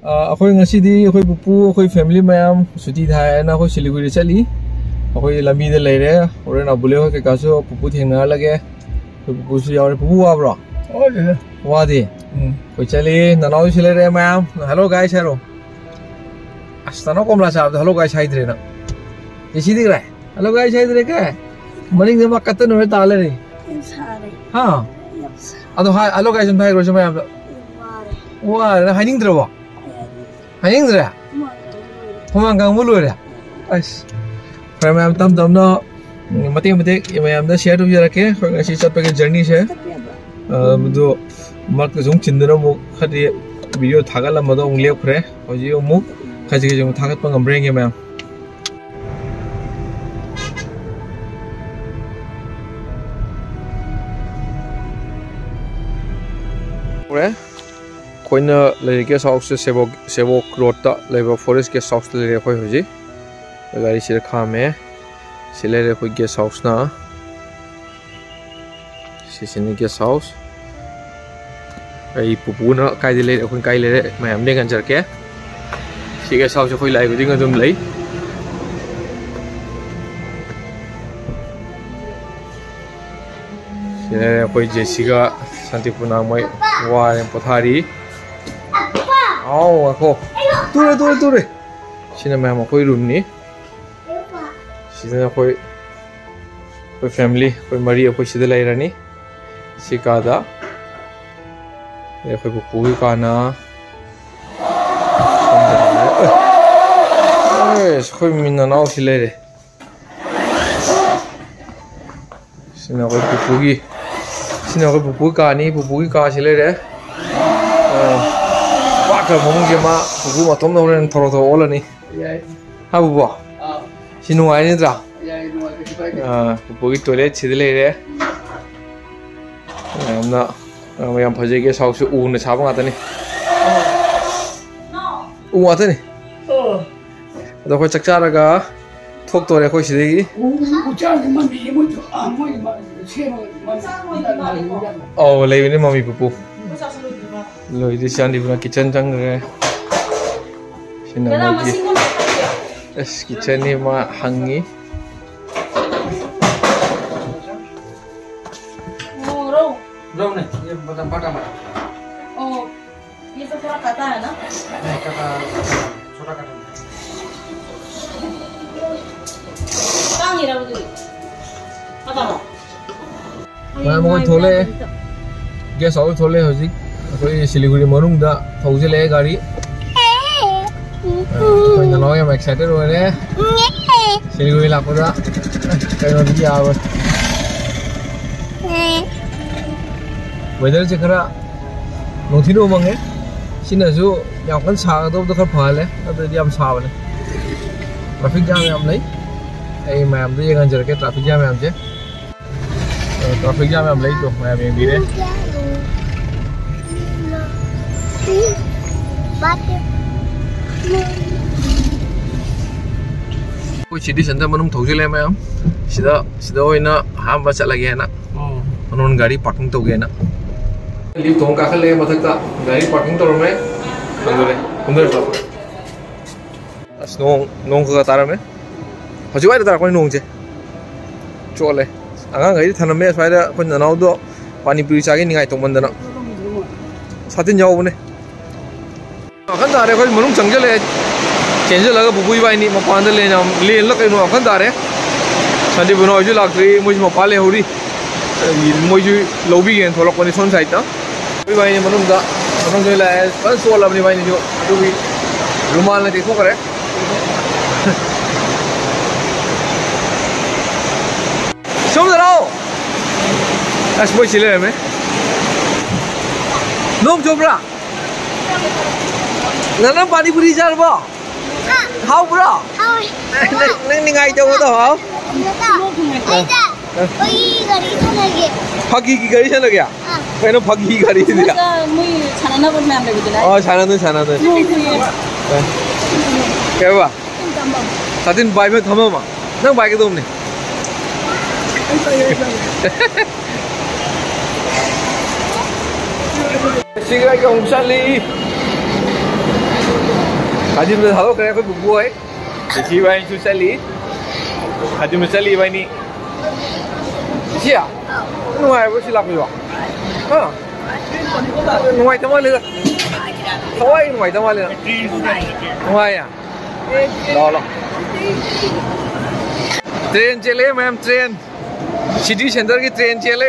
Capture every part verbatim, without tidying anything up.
अखोई ngasi di अखोई पुपु अखोई फैमिली मैम सुटी थाय ना अखोई सिलीगुड़ी चली अखोई लंबी दे लेरे और ना बुले हो के कासो पुपु थेंगना लगे पुपु सु यावरे पुपु वाब्रो ओले वादे कोई चली ननाउ सिले रे मैम हेलो गाइस हेलो अस्तानो कोमला साहब हेलो गाइस हाइद्रे ना इसी दिख रहा है हेलो गाइस हाइद्रे का मरिंग दे मकत न ताले रे हां अदो हाय हेलो गाइस हम थाय रो मैम वा हाइनिंग द्रवा हाइनिंग द्रा हुमांग गांग मुलु रे अस फ्रेम मैम तम तम न मते मते मैम दा शेयर टू जरा के ngasi चटपे के जर्नी से दो मक जों चिंदनो मु खदि वीडियो थागल मदो उंगले फ्रे होजि मु खजि के जों थागत पंग ब्रेंगे मैम रे कोइना ले के हाउस से सेवो सेवो रोड ता लेबो फॉरेस्ट के हाउस ले खोय होजि गाड़ी से खामे सिले रे खोय के हाउस ना सिसिनि के हाउस आई पुपु ना काय ले खोय काय ले मैम ने गंजर के सी के हाउस खोय लाई गुदिंग अदुम लै सिले रे खोय जेसिका शांतिपुना मै वारे पथारी आओ आखो तुरे तुरे तुरे सिना मैम कोई रूम नी सिना कोई कोई फैमिली कोई मरी कोई सिदे लाई रनी सिकादा ये कोई पुपु काना एस कोई मिना नाउ सिले रे सिना कोई पुपु की सिना कोई पुपु कानी पुपु की का सिले रे वाकर मोंग के मा पुपु मतम न होरन थरो थो ओलनी हा बुबो सिनु आइ निद्रा आ पुपु की टॉयलेट छिदले रे हमना हम फजे के साउस उ न छाब गातनी उ गातनी ओ अदो को चकचारगा थोक तोरे को सिदेगी उ चार मम्मी मो आ मो छे ओ लेबिने मम्मी पुपु लोई दिस चांदी पुरा किचन जंग रे सिना मजी एस किचन नि मा हंगी ओ रो रो ने ये बता बटा मा ओ ये तो थोड़ा काटा है ना नहीं काटा छोटा काटा कांगी रा बुदी पता ना मैं मोय थोले गैस और थोले होजी कोई सिलीगुड़ी मनुंग दा थौजले गाड़ी कोई नलो या एक्साइटेड हो रे सिलीगुड़ी लापदा कई नदी आव वेदर से खरा नोथिनो मंगे सिनाजु याम कन सागदो द खर फाले अदि याम साबने ट्रैफिक जाम याम नै ए मैम दे यंग जर के ट्रैफिक जाम याम जे ट्रैफिक जाम याम लै तो मैम ये बिरे कोई सिटी सेंटर मनुम थौजिले मैम सिदा सिदा होइना हाम चलगे ना अनोन गाड़ी पार्किंग तोगे ना लिफ्ट हों काखले मथकता गाड़ी पार्किंग तोर में अंदरे अंदर तो अस नों नों का तारा में हजु वाइ तारा कोई नों जे चोले आगा गाड़ी थानमे फाइदा कोन ननाउ दो पानी पुरी चागे निगाय तो मंदना साथिन जाओ बने अखन तारे कोई मनुम चंगले चेंज लगा बुबुई बाई नि मपान ले ना ले ल कइनो अखन तारे संदि बुनो जु लाक्री मुज मपाले होरी मोजु लोबी गेन थोलक पनि सोन साइड ना बुबुई बाई नि मनुम दा मनुम जो ला पन सोल अपनी बाई नि जो अदुबी रुमाल ने देखो करे सुन रहो एस बोई चिले में नोम जोब्रा नना पानी पूरी जार बा हाउ ब्रो हाउ नंग निगाई तो तो हाउ ओई गाड़ी तो लगे फगी की गाड़ी से लगे कइनो फगी गाड़ी दिला मुई छाना बन में हमले बिला ओ छाना तो छाना तो के बा सादिन बाइ में थमा मा नंग बाइ के तुमने सिगरेट के उंगसाली खादिम से हालो करे कोई बुबु है देखी भाई चु चली खादिम से चली भाई नी इसिया नुआई वो सिला कोई हाँ नुआई तमा ले थवाई नुआई तमा ले नुआई या लो लो ट्रेन चले मैम ट्रेन सिटी सेंटर की ट्रेन चले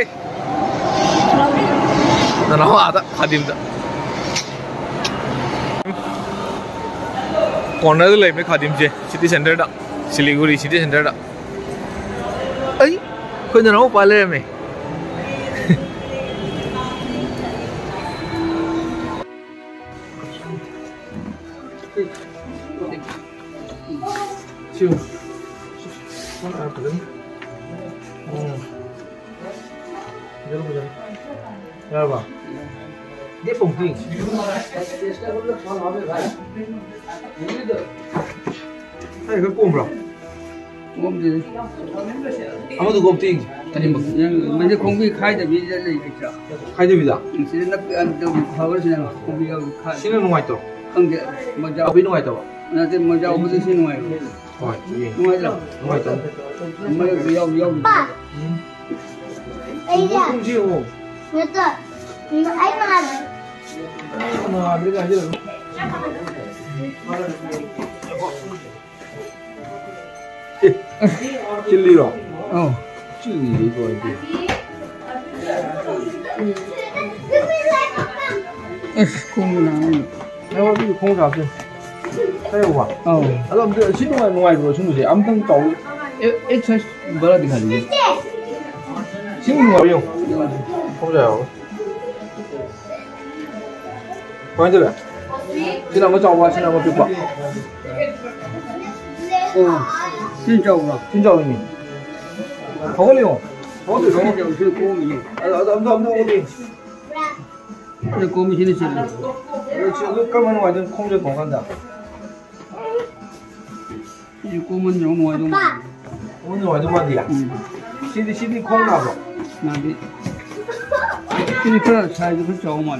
ना ना आता खादिम दा कॉर्नर ले में खादिम जे सिटी सेंटर दा सिलीगुड़ी सिटी सेंटर दा आई कोई ना हो पाले में Siu. Mana apa kan? Hmm. Jalan jalan. Ya apa? Dia penting. Hai ke kum bro? Kum je. Ama tu kum ting. Tadi mak, yang macam kum bi khai dah bi dah lagi kerja. Khai dia bila? Sini nak ada power sini nak kum bi yang khai. Sini nungai tu. Kang je, macam Abi nungai tu. nanti macam apa tu sini nungai. Oh, iya. Nungai tu. Nungai tu. Macam biar biar. Hmm. Iya. Kum sih oh. Betul. Ai mahal. Nah, beli aja dulu. Chili loh. Oh. Chili kau itu. Eh, kum mana? Nếu ví dụ không gặp thì thấy không ạ? Oh. Alors, si tu ngoài rồi chúng tôi sẽ âm thanh tàu. Eh, eh, saya berada di kali. Xin ngoài không? Không sao. Quay chưa vậy? Xin nào có tàu qua, xin nào có tuyệt vọng. Oh. Xin chào bạn. Xin chào anh. Không có liền không? Không có tuyệt Saya vọng. jauh sini kum ni. Ở ở âm thanh âm thanh ok. Ada kum sini sini. 지금 까만 와이든 콩제 공간다. Ini kum ni orang muat tu. 오늘 와이든 와디야. 시디 시디 콩 나고. Nanti. Ini kerana saya tu jauh mana.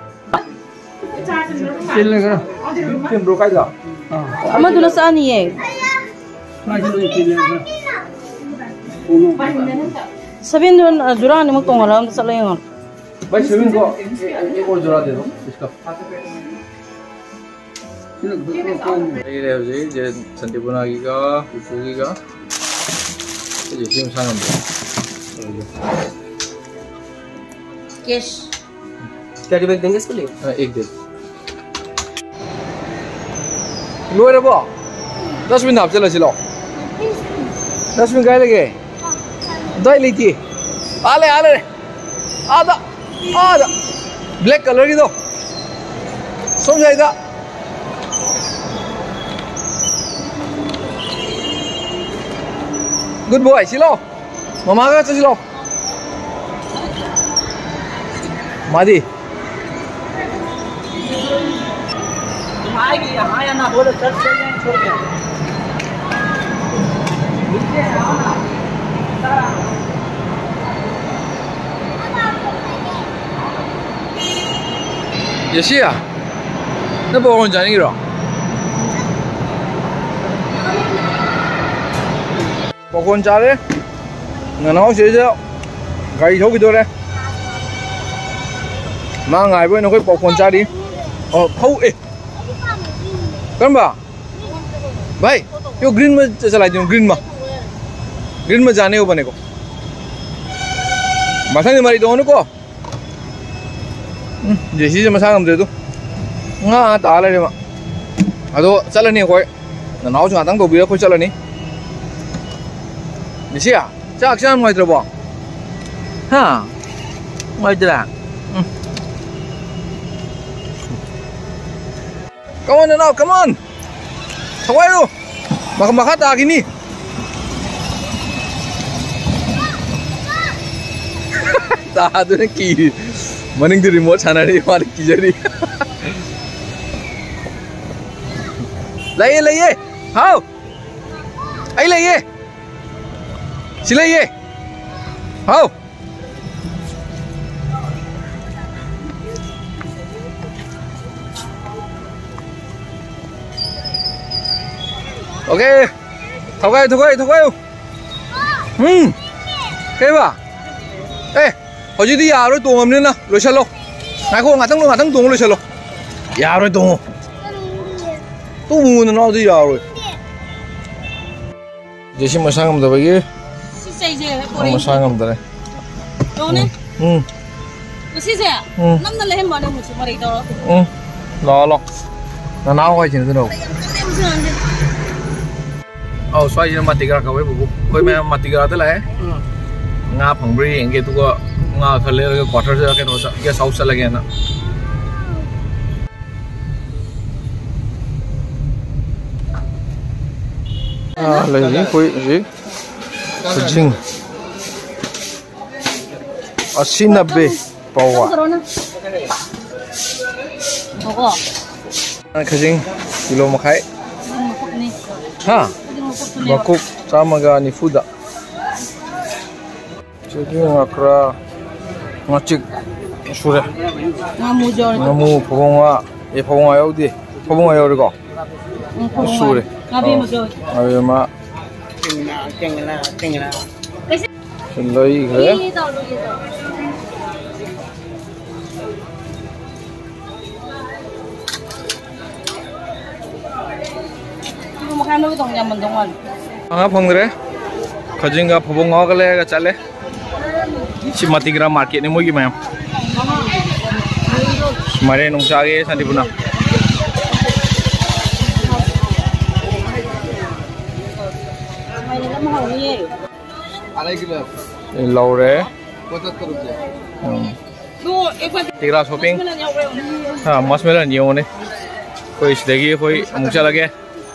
Sila kerana. 지금 뭐 가이다. Ah. Ama dulu saan niye? Saya tu sila kerana. Kum. Sabihin doon, durang ni magtunggal, sa layon. भाई saving को एक और जोड़ा दे दो इसका Sila betul kum. ये रहे हो जी जे संदीपुना की का पुपुगी का ये जिम सांगम Yes. कैरी बैग देंगे इसके लिए एक दे लो रे बो दस मिनट आप चलो चलो दस मिनट गए लगे दो लेती आले आले आधा आधा ब्लैक कलर की दो समझाएगा गुड बॉय सिलो मामा का सिलो मादी आएगी हाँ या ना बोलो चल चल जाए छोड़ के 也是啊，那不我讲你了。我跟家的，我那学校，该抽几多嘞？妈爱不？那会包跟家的，哦，好诶，干吧？भाई यो ग्रीन में चला दियो ग्रीन में ग्रीन में जाने हो बने को मसांग मारी दो को जैसी से मसांग हम दे दो nga ta le ma ado chalani koi na naw chu atang do bi ko chalani ni sia chak cham ngai tro bo ha ngai tra come on now come on thawai ro mak makha ta gini ta du ne ki maning di remote chana ri mar ki jari लाइए लाइए हाँ आई लाइए सिलाइए हाँ Ok. Thọc ơi, thọc ơi, thọc ơi. Ừ. Cái bà. Ê, hồi chứ đi à rồi tuồng lên nào, rồi sao lo. Này cô ngã thắng luôn, ngã thắng tuồng rồi sao lo. Ya rồi tuồng. Tu mù nó đi à rồi. Giờ xin mà sang không được vậy. Mà sang không được đấy. Đâu nè? Ừ. Cái gì à? Ừ. Năm năm lấy một đồng một chỉ mà đi đâu? Ừ. Lo lo. Nó nào quay chuyện thế nào? Oh, xoay nó mati gara kawai buku. Koi me mati gara thế là nga phangri engge tu ko nga khale cái quarter ra cái nó cái south sa lage na. À lấy gì koi gì? Sujing. Asinabe pawa. Oko. Anh khajing kilo makai. Ha? Bakuk samaga ni fuda. Jadi ngakra ngacik sure. Ngamu jor. Ngamu pabonga e pabonga yaudi. Pabonga yaudi ko. Sure. Ngabi mo jor. Ngabi ma. Tengena, tengena. Lai ghe. Makan dulu dong nyaman dongan. Anga phangre. Khajinga pabonga ka le ga chale. Si Matigra market ni mo gi ma'am. Mare nung sa ge santi puna. Alai kilo. Laure. पचहत्तर रुपये Tigra shopping. हाँ मसमेला नहीं होने कोई इस देखिए कोई मुझे लगे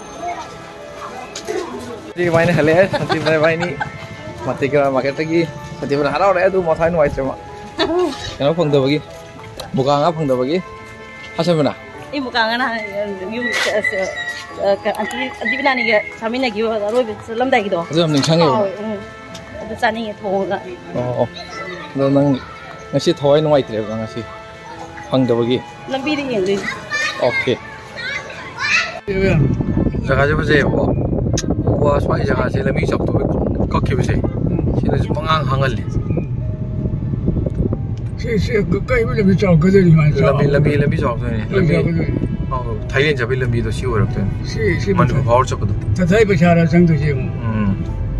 जी भाई ने हले है संती भाई भाई नहीं मत तिग्रा मार्केट की संती भाई हरा रहा है तू मथाई नुआई चमा क्या फंग दो बगी बुकांगा फंग दो बगी हसन बना Ini bukan kan you anti anti bila ni ke kami nak you lalu selam dah gitu. itu mending change ya Itu cani itu thong lah. oh oh lo nang ngasih thoi नुआई tere bang ngasih फंग दो बगी Lebih di yang ni. Okay जगह जब से वो वो स्वाई जगह से लमी सब तो कक्के बसे सीने से पंगांग हंगल से से कई भी लंबी चौक के लिए मान लमी लमी लमी चौक तो नहीं लमी हाँ थाईलैंड जब भी लंबी तो सीवर रखते हैं से से मन को भाव चपद तथाई बेचारा संग तो जे हम्म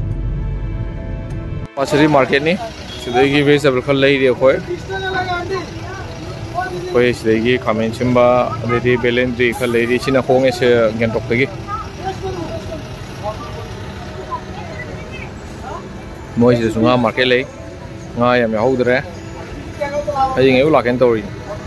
पासरी मार्केट नहीं सिद्धि वेजिटेबल खल ले रही कोई कोई सिद्धि खामें चिंबा अदेरी बेलेंद्री खल ले रही चिना होंगे से गंटोक तकी मोइस जो सुंगा मार्केट ले nga yam ya hodre ai ngai ula ken tori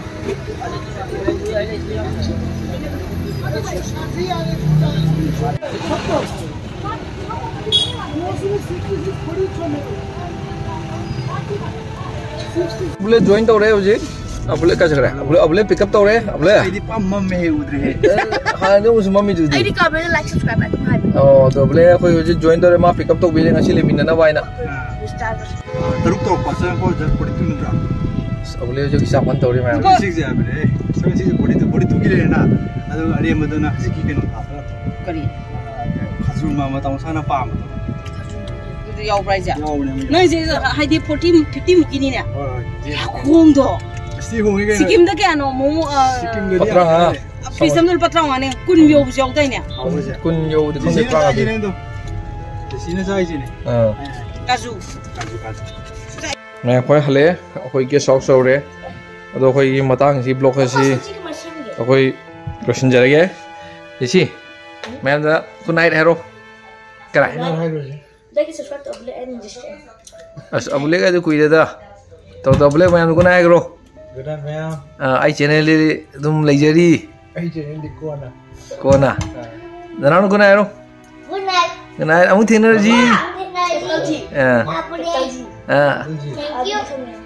bule join tore hoji abule ka jagre abule abule pick up tore abule ai di pam mam me udre ha no us mami ju I di ka bele like subscribe at my oh to bule ko hoji join tore ma pick up to bile ngasi le minna na baina teruk to pasang ko jar podi tu nda abule jo kisa pan tori ma six ja bele seven six podi tu podi tu gile na adu ari madana siki ken Kali. khazur ma ma taung sana pam Itu yau price ya. yaw ne Nah jadi hai di forty fifty mungkin ni ya. Kong do. sti ho ge Sikim dah kan mau sikim ge Patrang ha Pisam dulu patrang mana kun yo jauh dah ni. kun yo de khong de pra ga bi sina sai ji ne ah Kazu. मैं कोई हले कोई के शौक सौ रे अदो कोई मतंग सी ब्लॉक सी कोई क्वेश्चन जरगे इसी मैं दा गुड नाइट हेरो कराय Like subscribe to Abule and just अस अबले का कोई दा तो तो अबले मैं गुड नाइट रो gedan mea आई चैनल तुम लेजरी ai je ne ko na कोना दना गुड नाइट रो good night. गुड नाइट अमु थिन जी Good night. हां Abule. हां Thank you.